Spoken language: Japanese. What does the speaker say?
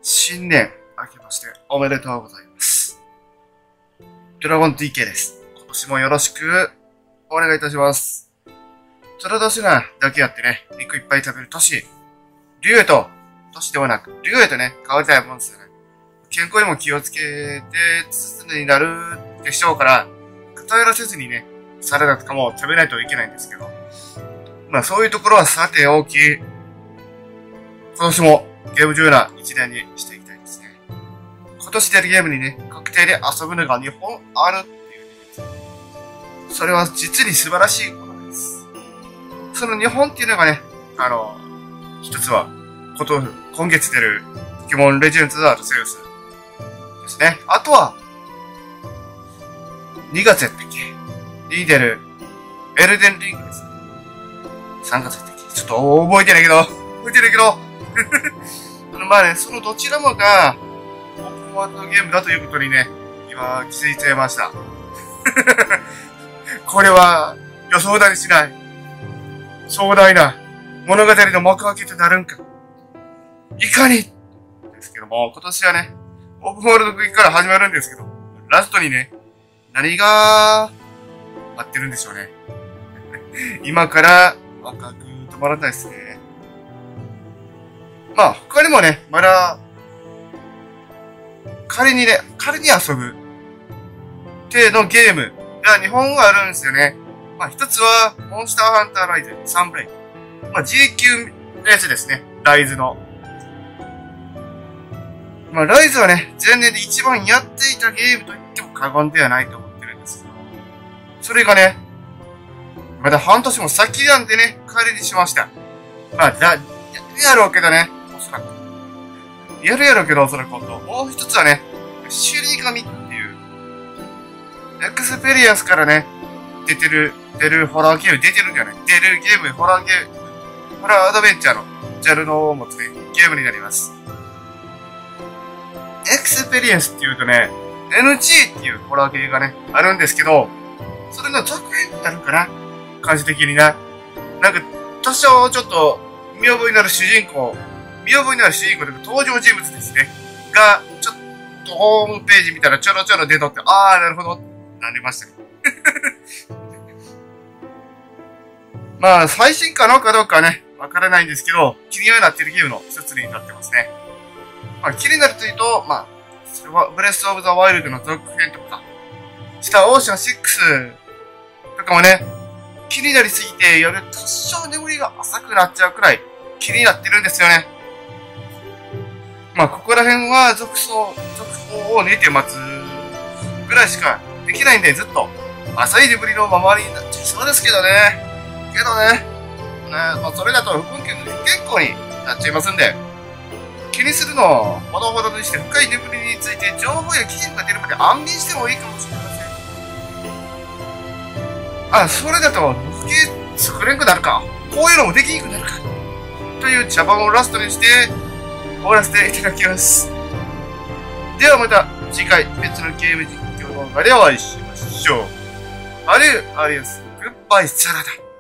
新年明けましておめでとうございます。ドラゴン TK です。今年もよろしくお願いいたします。寅年がだけあってね、肉いっぱい食べる年。竜へと、年ではなく、竜へとね、変わりたいもんですよね。健康にも気をつけて、常になるでしょうから、偏らせずにね、サラダとかも食べないといけないんですけど。まあそういうところはさておき、今年もゲーム重な一年にしていきたいですね。今年出るゲームにね、確定で遊ぶのが2本あるっていう。それは実に素晴らしいことです。その2本っていうのがね、一つは、今月出るポケモンレジェンドアートセウスですね。あとは、2月やったっけに出るエルデンリングですね。3月やったっけちょっと覚えてないけど、まあね、そのどちらもが、オープンワールドゲームだということにね、今気づいちゃいました。これは予想だにしない。壮大な物語の幕開けとなるんか。いかにですけども、今年はね、オープンワールドゲームから始まるんですけど、ラストにね、何が待ってるんでしょうね。今からワクワク止まらないですね。まあ、他にもね、まだ、仮に遊ぶ程度のゲームが2本あるんですよね。まあ、一つは、モンスターハンターライズサンブレイク。まあ、G 級のやつですね。ライズの。まあ、ライズはね、前年で一番やっていたゲームと言っても過言ではないと思ってるんですけど。それがね、まだ半年も先なんでね、仮にしました。まあ、やろうけどね。やるやろうけど、おそらく今度。もう一つはね、死神っていう、エクスペリエンスからね、出るホラーゲーム、出るゲーム、ホラーアドベンチャーのジャンルを持つね、ゲームになります。エクスペリエンスっていうとね、NG っていうホラーゲーがね、あるんですけど、それの続編になるかな感じ的にな。なんか、多少ちょっと、見覚えのある主人公という登場人物ですね。が、ちょっとホームページ見たらちょろちょろ出とって、あー、なるほど、なりましたね。まあ、最新かどうかはね、わからないんですけど、気にはなっているゲームの一つになってますね。まあ、気になるというと、まあ、それは、ブレスオブザワイルドの続編とか、スターオーシャン6とかもね、気になりすぎて、夜多少眠りが浅くなっちゃうくらい気になってるんですよね。まあ、ここら辺は続報を寝て待つぐらいしかできないんで、ずっと浅い眠りのままになっちゃいそうですけどね。まあ、それだと不分結構になっちゃいますんで、気にするのをほどほどにして深い眠りについて情報や期限が出るまで安眠してもいいかもしれません。それだと、作れんくなるか。こういうのもできにくくなるか。という茶番をラストにして、終わらせていただきます。ではまた次回別のゲーム実況動画でお会いしましょう。アデュー、アディオス、グッバイサラダ。